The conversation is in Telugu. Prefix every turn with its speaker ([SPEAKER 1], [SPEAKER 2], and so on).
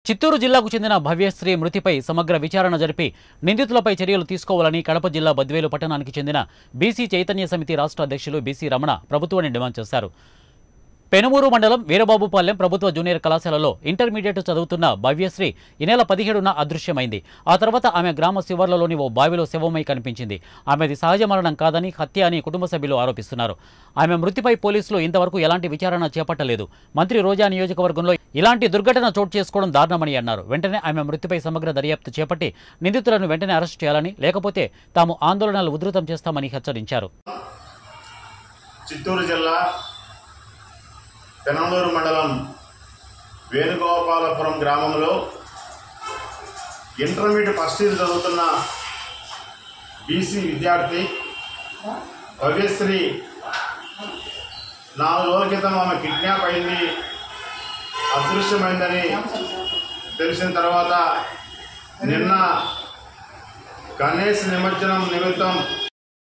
[SPEAKER 1] చిత్తూరు జిల్లాకు చెందిన భవ్యశ్రీ మృతిపై సమగ్ర విచారణ జరిపి నిందితులపై చర్యలు తీసుకోవాలని కడప జిల్లా బద్వేలు పట్టణానికి చెందిన బీసీ చైతన్య సమితి రాష్ట్ర అధ్యక్షులు బీసీ రమణ ప్రభుత్వాన్ని డిమాండ్ చేశారు. పెనుమూరు మండలం వీరబాబుపాలెం ప్రభుత్వ జూనియర్ కళాశాలలో ఇంటర్మీడియట్ చదువుతున్న భవ్యశ్రీ ఈ నెల 17న అదృశ్యమైంది. ఆ తర్వాత ఆమె గ్రామ శివర్లలోని ఓ బావిలో శవమై కనిపించింది. ఆమెది సహజ మరణం కాదని హత్య అని కుటుంబ సభ్యులు ఆరోపిస్తున్నారు. ఆమె మృతిపై పోలీసులు ఇంతవరకు ఎలాంటి విచారణ చేపట్టలేదు. మంత్రి రోజా నియోజకవర్గంలో ఇలాంటి దుర్ఘటన చోటు చేసుకోవడం దారుణమని అన్నారు. వెంటనే ఆమె మృతిపై సమగ్ర దర్యాప్తు చేపట్టి నిందితులను వెంటనే అరెస్టు చేయాలని, లేకపోతే తాము ఆందోళనలు ఉధృతం చేస్తామని హెచ్చరించారు.
[SPEAKER 2] చిత్తూరు జిల్లా పెనమలూరు మండలం వేణుగోపాలపురం గ్రామంలో ఇంటర్మీడియట్ ఫస్ట్ ఇయర్ చదువుతున్న బీసీ విద్యార్థి భవ్యశ్రీ 4 రోజుల క్రితం ఆమె కిడ్నాప్ అయింది, అదృశ్యమైందని తెలిసిన తర్వాత నిన్న గణేష్ నిమజ్జనం నిమిత్తం